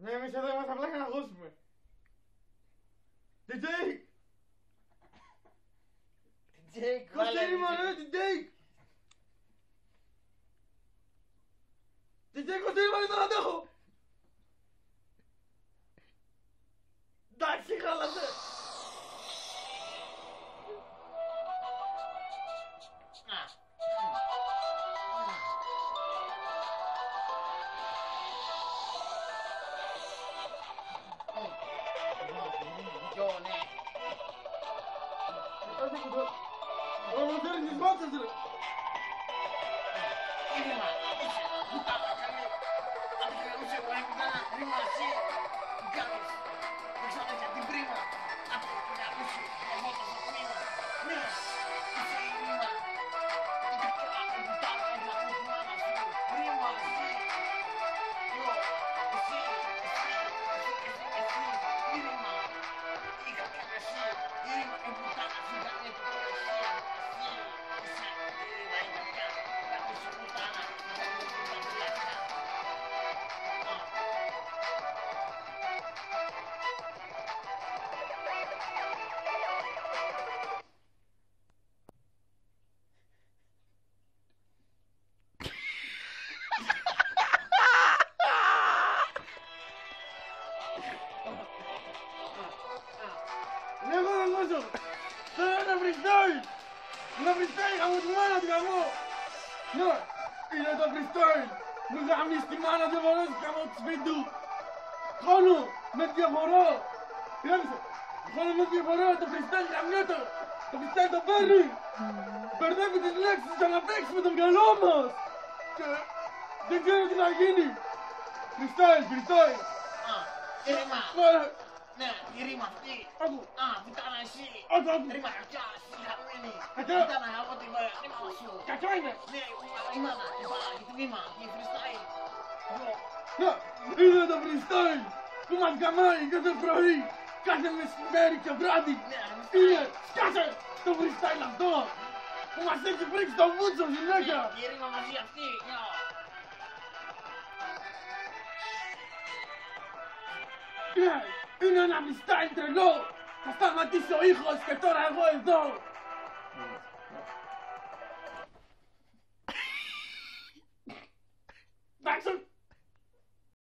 Ναι, εμείς εδώ είμαστε απλά για να δώσουμε. DJ! Κοστέρι ρε, DJ! DJ Κοστέρι δεν αντέχω! Εντάξει, χάλασε! Θέλω ένα freestyle! Ένα freestyle γαμώ τη μάνα του γαμώ! Ναι, είναι το freestyle! Μου γαμείς τη μάνα του φορές γαμώ του σπίτι του! Χρόνο με διαφορά! Ηρέμησε! Χρόνο με διαφορά το freestyle γαμιέτο! Το freestyle το παίρνει! Μπερδεύει τις λέξεις για να παίξει με το μυαλό μας! Και δεν ξέρω τι να γίνει! Freestyle, freestyle! Ρήμα! Ναι, η ρήμα αυτή! Βουτάνα εσύ! Ρήμα κακιά, εσύ χαρούμενη! Βουτάνα από την ρήμα σου! Κακιά είναι! Ναι, η μάνα, η μπάλα, η τμήμα, η freestyle! Ναι, είναι το freestyle που μας γαμάει κάθε πρωί, κάθε μεσημέρι και βράδυ! Είναι, σκάσε το freestyle αυτό που μας έχει πρίξει το βούτσο συνέχεια! Η ρήμα μαζί αυτή! Ναι, είναι ένα freestyle τρελό! Θα σταματήσει ο ήχος και τώρα εγώ εδώ! Εντάξει!